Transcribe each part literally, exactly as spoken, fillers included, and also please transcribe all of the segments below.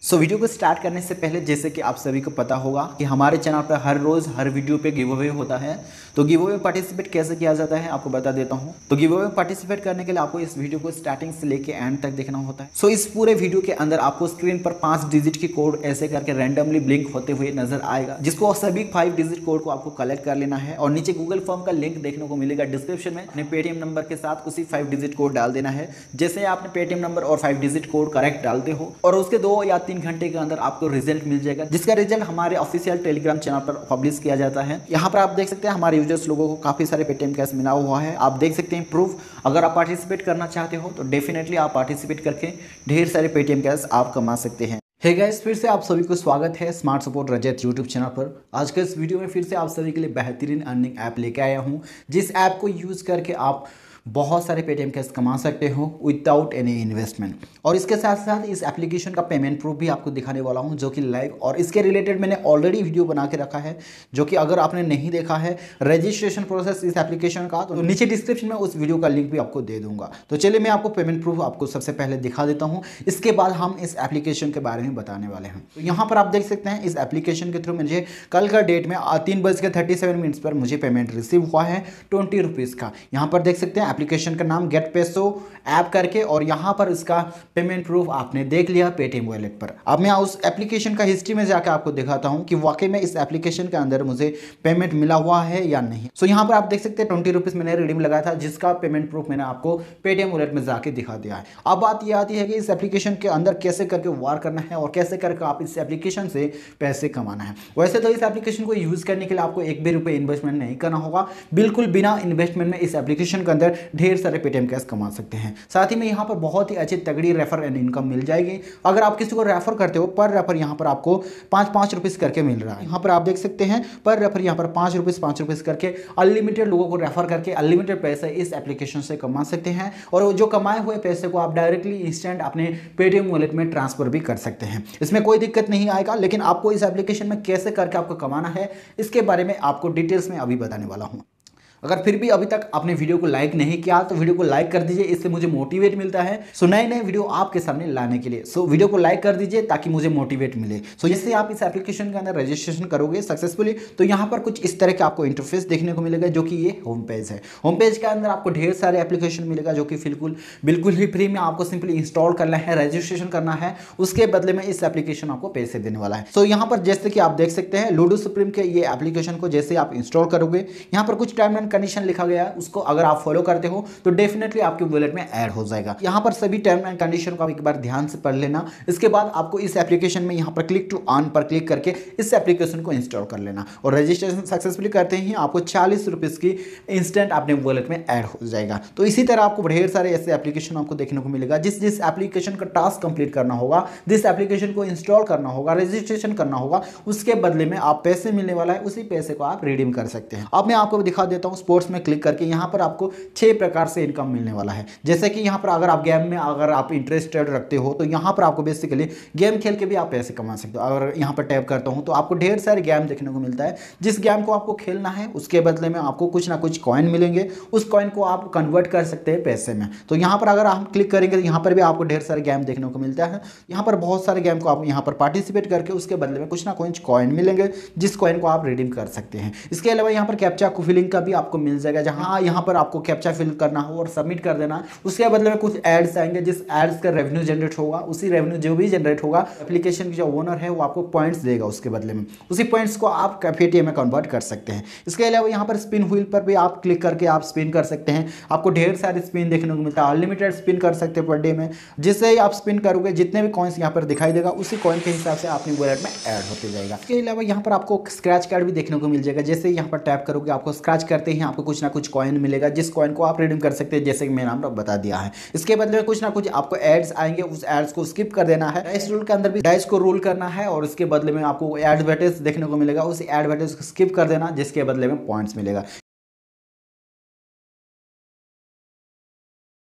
So video को start करने से पहले जैसे कि आप सभी को पता होगा कि हमारे चैनल पर हर रोज़ हर वीडियो पे गिव अवे होता है। तो गिव अवे पार्टिसिपेट कैसे किया जाता है आपको बता देता हूं। तो गिव अवे पार्टिसिपेट करने के लिए आपको इस वीडियो को स्टार्टिंग से लेके एंड तक देखना होता है। सो इस पूरे वीडियो के अंदर आपको स्क्रीन पर पाँच डिजिट की कोड ऐसे करके रैंडमली ब्लिंक होते हुए नजर आएगा, जिसको सभी फाइव डिजिट कोड को आपको कलेक्ट कर लेना है और नीचे गूगल फॉर्म का लिंक देखने को मिलेगा डिस्क्रिप्शन में। अपने पेटीएम नंबर के साथ उसी फाइव डिजिट कोड डाल देना है। जैसे आपने पेटीएम नंबर और फाइव डिजिट कोड करेक्ट डालते हो और उसके दो या तीन घंटे के अंदर आपको रिजल्ट मिल जाएगा, जिसका रिजल्ट हमारे ऑफिशियल टेलीग्राम चैनल पर पब्लिश किया जाता है। यहाँ पर आप देख सकते हैं हमारे यूजर्स लोगों को काफी सारे पेटीएम कैश मिला हुआ है। आप देख सकते हैं प्रूफ। अगर आप पार्टिसिपेट करना चाहते हो तो डेफिनेटली आप पार्टिसिपेट करके ढेर सारे पेटीएम कैश आप कमा सकते हैं। हे गाइस, फिर से आप सभी को स्वागत है smart support Rajat YouTube channel पर। आज के इस वीडियो में फिर से आप सभी के लिए बेहतरीन अर्निंग ऐप लेके आया हूँ, जिस ऐप को यूज करके आप बहुत सारे पेटीएम कैश कमा सकते हो विदाउट एनी इन्वेस्टमेंट। और इसके साथ साथ इस एप्लीकेशन का पेमेंट प्रूफ भी आपको दिखाने वाला हूं, जो कि लाइव और इसके रिलेटेड मैंने ऑलरेडी वीडियो बना के रखा है, जो कि अगर आपने नहीं देखा है रजिस्ट्रेशन प्रोसेस इस एप्लीकेशन का, तो नीचे डिस्क्रिप्शन में उस वीडियो का लिंक भी आपको दे दूंगा। तो चलिए मैं आपको पेमेंट प्रूफ आपको सबसे पहले दिखा देता हूँ, इसके बाद हम इस एप्लीकेशन के बारे में बताने वाले हैं। तो यहाँ पर आप देख सकते हैं इस एप्लीकेशन के थ्रू मुझे कल का डेट में तीन बज के थर्टी सेवन मिनट्स पर मुझे पेमेंट रिसीव हुआ है ट्वेंटी रुपीज़ का। यहाँ पर देख सकते हैं एप्लीकेशन का नाम गेट पैसो ऐप करके, और यहाँ पर इसका पेमेंट प्रूफ आपने देख लिया पेटीएम वॉलेट पर। अब मैं उस एप्लीकेशन का हिस्ट्री में जाकर आपको दिखाता हूँ कि वाकई में इस एप्लीकेशन के अंदर मुझे पेमेंट मिला हुआ है या नहीं। सो so, यहाँ पर आप देख सकते हैं ट्वेंटी रुपीज मैंने रिडीम लगाया था, जिसका पेमेंट प्रूफ मैंने आपको पेटीएम वॉलेट में जाके दिखा दिया है। अब बात यह आती है कि इस एप्लीकेशन के अंदर कैसे करके वार करना है और कैसे करके आप इस एप्लीकेशन से पैसे कमाना है। वैसे तो इस एप्लीकेशन को यूज करने के लिए आपको एक भी रुपये इन्वेस्टमेंट नहीं करना होगा। बिल्कुल बिना इन्वेस्टमेंट में इस एप्लीकेशन के अंदर ढेर सारे पेटीएम कैश कमा सकते हैं। साथ ही में यहाँ पर बहुत ही अच्छी तगड़ी रेफर एंड इनकम मिल जाएगी। अगर आप किसी को रेफर करते हो पर रेफर यहाँ पर आपको पाँच पाँच रुपीस करके मिल रहा है। यहाँ पर आप देख सकते हैं पर रेफर यहाँ पर पाँच रुपीस पाँच रुपीस करके अनलिमिटेड लोगों को रेफर करके अनलिमिटेड पैसे इस एप्लीकेशन से कमा सकते हैं। और जो कमाए हुए पैसे को आप डायरेक्टली इंस्टेंट अपने पेटीएम वॉलेट में ट्रांसफर भी कर सकते हैं। इसमें कोई दिक्कत नहीं आएगा, लेकिन आपको इस एप्लीकेशन में कैसे करके आपको कमाना है इसके बारे में आपको डिटेल्स में अभी बताने वाला हूँ। अगर फिर भी अभी तक आपने वीडियो को लाइक नहीं किया तो वीडियो को लाइक कर दीजिए, इससे मुझे मोटिवेट मिलता है सो नए नए वीडियो आपके सामने लाने के लिए। सो वीडियो को लाइक कर दीजिए ताकि मुझे मोटिवेट मिले। सो जैसे आप इस एप्लीकेशन के अंदर रजिस्ट्रेशन करोगे सक्सेसफुली तो यहाँ पर कुछ इस तरह का आपको इंटरफेस देखने को मिलेगा, जो कि ये होम पेज है। होम पेज के अंदर आपको ढेर सारे एप्लीकेशन मिलेगा, जो कि बिल्कुल बिल्कुल ही फ्री में आपको सिंपली इंस्टॉल करना है, रजिस्ट्रेशन करना है, उसके बदले में इस एप्लीकेशन आपको पैसे देने वाला है। सो यहाँ पर जैसे कि आप देख सकते हैं लूडो सुप्रीम के ये एप्लीकेशन को जैसे आप इंस्टॉल करोगे, यहाँ पर कुछ टर्म एंड कंडीशन लिखा गया, उसको अगर आप फॉलो करते हो तो डेफिनेटली आपके वॉलेट में ऐड हो जाएगा। यहां पर सभी टर्म एंड कंडीशन को आप एक बार ध्यान से पढ़ लेना। इसके बाद आपको इस एप्लीकेशन में यहां पर क्लिक टू ऑन पर क्लिक करके इस एप्लीकेशन को इंस्टॉल कर लेना और रजिस्ट्रेशन सक्सेसफुली करते ही आपको चालीस रुपीस की इंस्टेंट अपने वॉलेट में ऐड हो जाएगा। तो इसी तरह आपको ढेर सारे ऐसे एप्लीकेशन आपको देखने को मिलेगा। जिस जिस एप्लीकेशन का टास्क कंप्लीट करना होगा, जिस एप्लीकेशन को इंस्टॉल करना होगा, रजिस्ट्रेशन करना होगा, उसके बदले में आप पैसे मिलने वाला है, उसी पैसे को आप रिडीम कर सकते हैं। अब मैं आपको दिखा देता हूं स्पोर्ट्स में क्लिक करके यहाँ पर आपको छह प्रकार से इनकम मिलने वाला है। जैसे कि यहाँ पर अगर आप गेम में अगर आप इंटरेस्टेड रखते हो तो यहाँ पर आपको बेसिकली गेम खेल के भी आप पैसे कमा सकते हो। अगर यहाँ पर टैप करता हूँ तो आपको ढेर सारे गेम देखने को मिलता है। जिस गेम को आपको खेलना है उसके बदले में आपको कुछ ना कुछ कॉइन मिलेंगे, उस कॉइन को आप कन्वर्ट कर सकते हैं पैसे में। तो यहाँ पर अगर हम क्लिक करेंगे तो यहाँ पर भी आपको ढेर सारे गेम देखने को मिलता है। यहाँ पर बहुत सारे गेम को आप यहाँ पर पार्टिसिपेट करके उसके बदले में कुछ ना कुछ कॉइन मिलेंगे, जिस कॉइन को आप रिडीम कर सकते हैं। इसके अलावा यहाँ पर कैप्चा फिलिंग का भी आपको मिल जाएगा, जहाँ यहाँ पर आपको कैप्चा फिल करना हो और सबमिट कर देना। उसके बदले में कुछ एड्स आएंगे, जिस एड्स का रेवेन्यू जनरेट होगा, उसी रेवेन्यू जो भी जनरेट होगा एप्लीकेशन की जो ओनर है वो आपको पॉइंट्स देगा। उसके बदले में उसी पॉइंट्स को आप पेटीएम में कन्वर्ट कर सकते हैं। इसके अलावा यहाँ पर स्पिन व्हील पर भी आप क्लिक करके आप स्पिन कर सकते हैं। आपको ढेर सारे स्पिन देखने को मिलता है, अनलिमिटेड स्पिन कर सकते हैं पर डे में। जिससे ही आप स्पिन करोगे जितने भी कॉइन्स यहाँ पर दिखाई देगा, उसी कॉइन के हिसाब से अपनी वॉलेट में ऐड होते जाएगा। इसके अलावा यहाँ पर आपको स्क्रैच कार्ड भी देखने को मिल जाएगा। जैसे यहाँ पर टैप करोगे आपको स्क्रैच करते ही आपको कुछ ना कुछ कॉइन मिलेगा, जिस कॉइन को आप रिडीम कर सकते हैं, जैसे कि मैंने नाम बता दिया है। इसके बदले में कुछ ना कुछ आपको एड्स आएंगे, उस एड्स को स्किप कर देना है। डाइस रूल के अंदर भी डाइस को रूल करना है और इसके बदले में आपको एडवर्टाइज देखने को मिलेगा, उस एडवर्टाइज को स्किप कर देना, जिसके बदले में पॉइंट्स मिलेगा।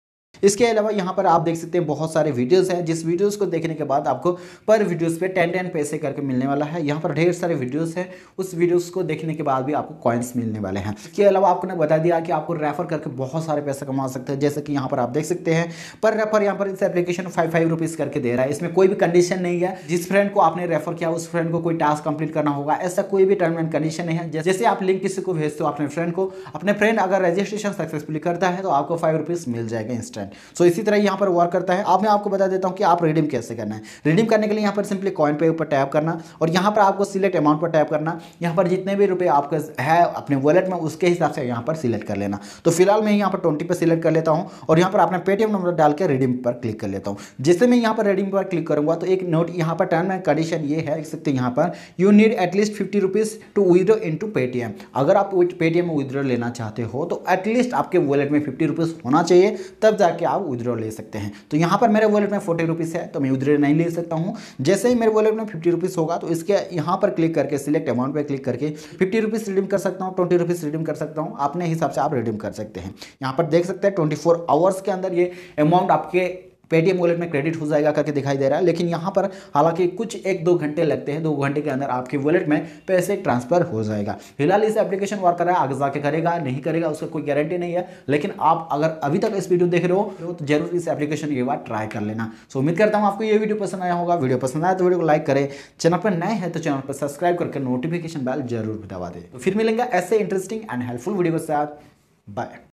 इसके अलावा यहाँ पर आप देख सकते हैं बहुत सारे वीडियोस हैं, जिस वीडियोस को देखने के बाद आपको पर वीडियोस पे टेन टेन पैसे करके मिलने वाला है। यहाँ पर ढेर सारे वीडियोस हैं, उस वीडियोस को देखने के बाद भी आपको कॉइन्स मिलने वाले हैं। इसके अलावा आपको ने बता दिया कि आपको रेफर करके बहुत सारे पैसे कमा सकते हैं, जैसे कि यहाँ पर आप देख सकते हैं पर रेफर यहाँ पर इस एप्लीकेशन फाइव फाइव रुपीज़ करके दे रहा है। इसमें कोई भी कंडीशन नहीं है, जिस फ्रेंड को आपने रेफर किया उस फ्रेंड को कोई टास्क कंप्लीट करना होगा, ऐसा कोई भी टर्म एंड कंडीशन नहीं है। जैसे आप लिंक किसी को भेजते हो अपने फ्रेंड को, अपने फ्रेंड अगर रजिस्ट्रेशन सक्सेसफुली करता है तो आपको फाइव रुपीज़ मिल जाएगा इंस्टेंट। सो इसी तरह यहाँ पर वर्क करता है। अब मैं आपको बता देता हूँ कि आप रिडीम कैसे करना है। रिडीम करने के लिए यहाँ पर सिंपली कॉइन पे ऊपर टैप करना और यहाँ पर आपको सिलेक्ट अमाउंट पर टैप करना। यहाँ पर जितने भी रुपए आपका है अपने वॉलेट में उसके हिसाब से यहाँ पर सिलेक्ट कर लेना। तो फिलहाल मैं यहाँ पर ट्वेंटी पे सिलेक्ट कर लेता हूँ और यहाँ पर अपना पेटीएम नंबर डाल के रिडीम पर क्लिक कर लेता हूँ। जैसे मैं यहाँ पर रिडीम पर क्लिक करूँगा तो एक नोट यहाँ पर टर्म एंड कंडीशन ये है, देख सकते हैं यहाँ पर you need at least fifty rupees to withdraw into Paytm. अगर आप पेटीएम में विड्रॉ लेना चाहते हो तो एटलीस्ट आपके वॉलेट में फिफ्टी रुपीज़ होना चाहिए, तब जाके आप विड्रॉ ले सकते हैं। तो यहाँ पर मेरे वॉलेट में फोर्टी रुपीज़ है तो मैं विड्रॉ नहीं ले सकता हूँ। जैसे ही मेरे वॉलेट में फिफ्टी रुपीज़ होगा तो इसके यहाँ पर क्लिक करके सिलेक्ट अमाउंट पर क्लिक करके फिफ्टी रुपीज़ रिडीम कर सकता हूँ, ट्वेंटी रुपीज़ रिडीम कर सकता हूँ, अपने हिसाब से आप रिडीम कर सकते हैं। यहाँ पर देख सकते हैं ट्वेंटी फोर आवर्स के अंदर ये अमाउंट आपके पेटीएम वॉलेट में क्रेडिट हो जाएगा करके दिखाई दे रहा है। लेकिन यहाँ पर हालांकि कुछ एक दो घंटे लगते हैं, दो घंटे के अंदर आपके वॉलेट में पैसे ट्रांसफर हो जाएगा। फिलहाल इस एप्लीकेशन वर्क कर रहा है, आगे जाके करेगा नहीं करेगा उसका कोई गारंटी नहीं है। लेकिन आप अगर अभी तक इस वीडियो देख रहे हो तो जरूर इस एप्लीकेशन ये बार ट्राई कर लेना। सो उम्मीद करता हूँ आपको ये वीडियो पसंद आया होगा। वीडियो पसंद आया तो वीडियो को लाइक करें, चैनल पर नए हैं तो चैनल पर सब्सक्राइब करके नोटिफिकेशन बेल जरूर दबा दें। तो फिर मिलेंगे ऐसे इंटरेस्टिंग एंड हेल्पफुल वीडियो के साथ। बाय।